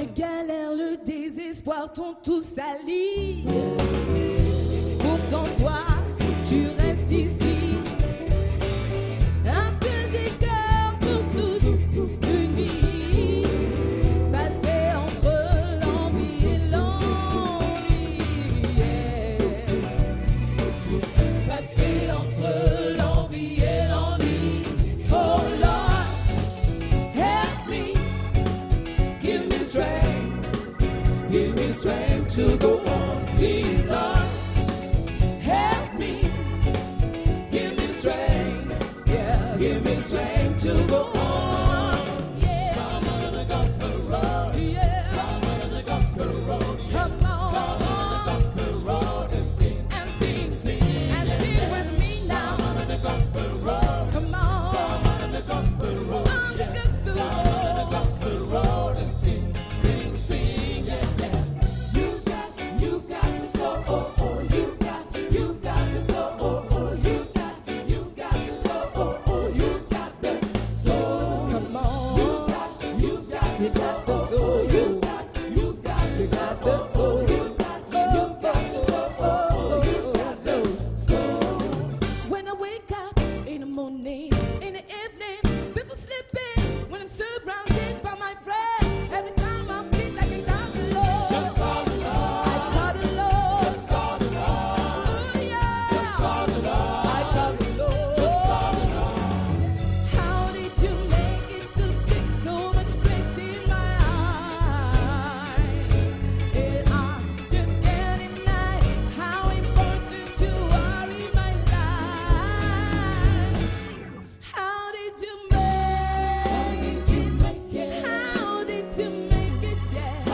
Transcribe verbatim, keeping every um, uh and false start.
La galère, le désespoir t'ont tout sali. Pourtant toi, tu restes ici. Un seul décor pour toute une vie. Passer entre l'envie et l'ennui. Yeah. Passer entre l'envie et l'ennui. Oh Lord, help me. Give me strength. Give me strength to go on. Please, Lord, help me. Give me strength. Yeah, give me strength to go on. Yeah. Come on the gospel road. Yeah. Come on the gospel road. Yeah. Come on. Come on the gospel road and sing. And sing, sing. And sing with me now. Come on the gospel road. Come on. Come on the gospel road. On the gospel road. Come on the gospel road and sing, sing, sing. Yeah, yeah. You got, you got the soul. Oh, oh, you got, you got the soul. Oh, oh, you got, you got the soul. Oh, oh, you got the soul. Come on. You got, you got the soul. You got, you got the soul. You got, you got the soul. Oh, you got the soul. When I wake up in the morning, in the evening, before sleeping, when I'm surrounded by my friends, every time I'm pleased, I can dance the Lord. Just call the Lord. I call the Lord. Just call the Lord. Oh yeah. Just call the Lord. I call the Lord. Just call the Lord. How did you make it to take so much place in my heart? And I just can't deny how important you are in my life. How did you make it? How did you make it? Yeah.